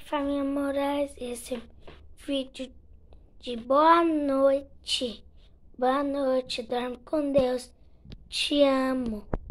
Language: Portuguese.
Família Moraes, esse vídeo de boa noite. Boa noite, dorme com Deus. Te amo.